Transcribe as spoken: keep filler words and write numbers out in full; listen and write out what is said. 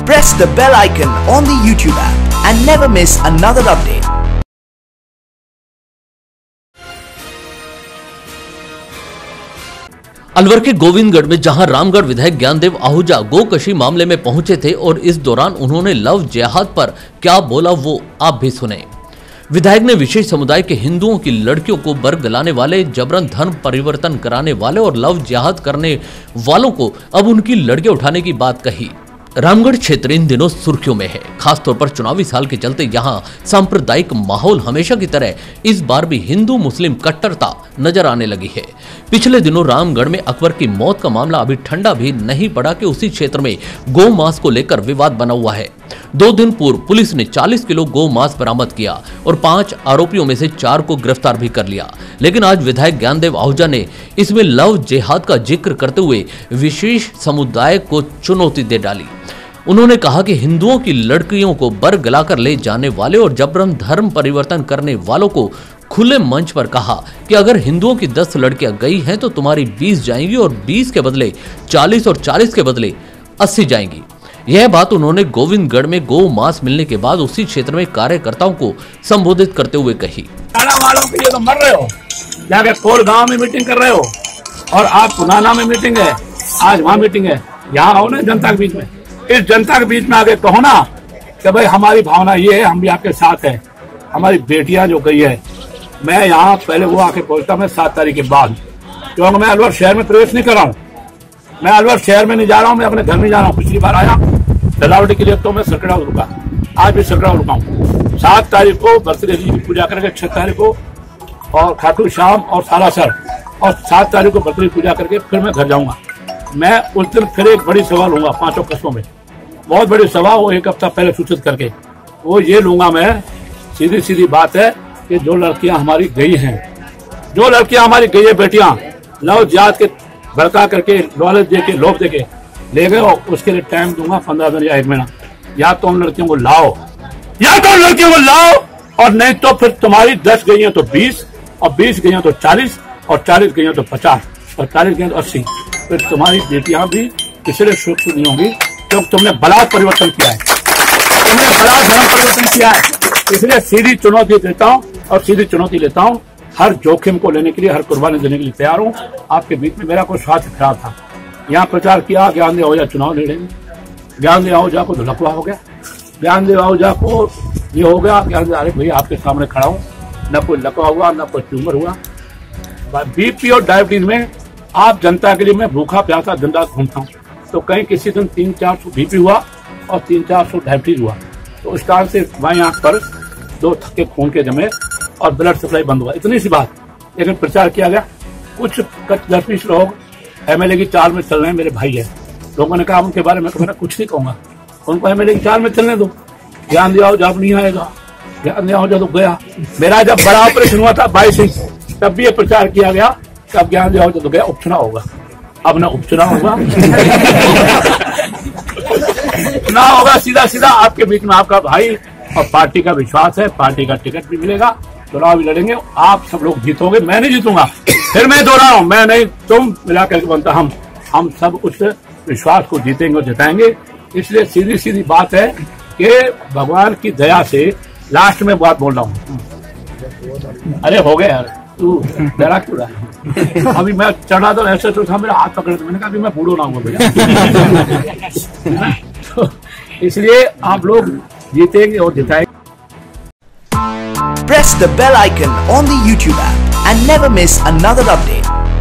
Press the bell icon on the YouTube app and never miss another update. Alwar के गोविंदगढ़ में जहां रामगढ़ विधायक ज्ञानदेव आहूजा गोकशी मामले में पहुंचे थे और इस दौरान उन्होंने लव जिहाद पर क्या बोला वो आप भी सुने। विधायक ने विशेष समुदाय के हिंदुओं की लड़कियों को बरगलाने वाले, जबरन धर्म परिवर्तन कराने वाले और लव जिहाद करने वालों को अब उनकी लड़कियां उठाने की बात कही। रामगढ़ क्षेत्र इन दिनों सुर्खियों में है, खासतौर पर चुनावी साल के चलते यहाँ सांप्रदायिक माहौल हमेशा की तरह इस बार भी हिंदू मुस्लिम कट्टरता नजर आने लगी है। पिछले दिनों रामगढ़ में अकबर की मौत का मामला अभी ठंडा भी नहीं पड़ा कि उसी क्षेत्र में गौ मांस को लेकर विवाद बना हुआ है। दो दिन पूर्व पुलिस ने चालीस किलो गौ मांस बरामद किया और पांच आरोपियों में से चार को गिरफ्तार भी कर लिया। लेकिन आज विधायक ज्ञानदेव आहूजा ने इसमें लव जिहाद का जिक्र करते हुए विशेष समुदाय को चुनौती दे डाली। उन्होंने कहा कि हिंदुओं की लड़कियों को बरगलाकर ले जाने वाले और जबरन धर्म परिवर्तन करने वालों को खुले मंच पर कहा कि अगर हिंदुओं की दस लड़कियां गई हैं तो तुम्हारी बीस जाएंगी और बीस के बदले चालीस और चालीस के बदले अस्सी जाएंगी। यह बात उन्होंने गोविंदगढ़ में गौ मांस मिलने के बाद उसी क्षेत्र में कार्यकर्ताओं को संबोधित करते हुए कही। वालों के लिए तो मर रहे हो, जाके कोल गांव में मीटिंग कर रहे हो और आज पुनाना में मीटिंग है, आज वहाँ मीटिंग है। यहाँ आओ ना जनता के बीच में, इस जनता के बीच में आगे कहो ना कि भाई हमारी भावना ये है, हम भी आपके साथ हैं। हमारी बेटियां जो गई है, मैं यहाँ पहले वो आके पहुंचता मैं सात तारीख के बाद, क्योंकि मैं अलवर शहर में प्रवेश नहीं कर रहा हूँ। मैं अलवर शहर में नहीं जा रहा हूँ, मैं अपने घर में जा रहा हूँ। पिछली बार आया सजावटी के लिए तो मैं सकड़ा रुका, आज भी सकड़ा रुका हूँ। सात तारीख को बर्थडे की पूजा करके, छह तारीख को और खाटू श्याम और सालासर, और सात तारीख को बर्थडे पूजा करके फिर मैं घर जाऊंगा। मैं उस दिन फिर एक बड़ी सभा लूंगा पांचों कस्बों में, बहुत बड़ी सभा, वो एक हफ्ता पहले सूचित करके वो ये लूंगा मैं। सीधी सीधी बात है कि जो लड़कियां हमारी गई हैं, जो लड़कियां हमारी गई है बेटियां, लव जिहाद के भड़का करके, नॉलेज दे के, लोभ दे के ले गए, और उसके लिए टाइम दूंगा पंद्रह दिन या एक महीना। या तो उन लड़कियों को लाओ, या तो उन लड़कियों को लाओ, और नहीं तो फिर तुम्हारी दस गई है तो बीस, और बीस गई है तो चालीस, और चालीस गई है तो पचास, और चालीस गई तो अस्सी। फिर तुम्हारी बेटियां भी पिछले सुरक्षित नहीं होंगी, क्योंकि तुमने बलात् परिवर्तन किया है, तुमने बलात् धर्म परिवर्तन किया है। इसलिए सीधी चुनौती देता हूँ और सीधी चुनौती लेता हूँ, हर जोखिम को लेने के लिए, हर कुर्बानी देने के लिए तैयार हूँ। आपके बीच में मेरा कोई स्वार्थ खराब था। यहाँ प्रचार किया ज्ञानदेव आहूजा चुनाव लड़ेंगे, ज्ञानदेव आहूजा को धुलकवा हो गया, ज्ञानदेव आहूजा को ये हो गया, ज्ञानदेव अरे भैया आपके सामने खड़ा हूँ, न कोई लकवा हुआ न कोई ट्यूमर हुआ। बीपी और डायबिटीज में आप जनता के लिए मैं भूखा प्यासा दिन रात घूमता हूँ, तो कहीं किसी दिन तीन चार सौ बीपी हुआ और तीन चार सौ डायबिटीज हुआ, तो उस कारण से बाएं आंख पर दो थक्के खून के जमे और ब्लड सप्लाई बंद हुआ। इतनी सी बात, लेकिन प्रचार किया गया। कुछ दस बीस लोग एमएलए की चाल में चल रहे हैं, मेरे भाई है। लोगों ने कहा उनके बारे में मैं कुछ नहीं कहूंगा, उनको एमएलए की चाल में चलने दो। ज्ञानदेव आहूजा नहीं आएगा, ज्ञानदेव आहूजा तो गया। मेरा जब बड़ा ऑपरेशन हुआ था बाईस इंच, तब भी ये प्रचार किया गया कि अब ज्ञानदेव आहूजा तो गया, उपचुनाव होगा। अब ना उपचुनाव होगा चुनाव होगा सीधा सीधा आपके बीच में। आपका भाई और पार्टी का विश्वास है, पार्टी का टिकट भी मिलेगा, चुनाव भी लड़ेंगे, आप सब लोग जीतोगे, मैं नहीं जीतूंगा। फिर मैं दोहरा हूं, मैं नहीं तुम मिलाकर के बनता हम हम सब उस विश्वास को जीतेंगे और जिताएंगे। इसलिए सीधी सीधी बात है कि भगवान की दया से लास्ट में बात बोल रहा हूँ। अरे हो गया यार, तू डरा क्यों रहा है? अभी मैं चढ़ा तो ऐसे तो था, मेरा हाथ पकड़े, तो मैंने कहा अभी मैं बूढ़ो ना हूँ भैया। तो इसलिए आप लोग जीतेंगे और जिताएंगे। Press the bell icon on the YouTube app and never miss another update.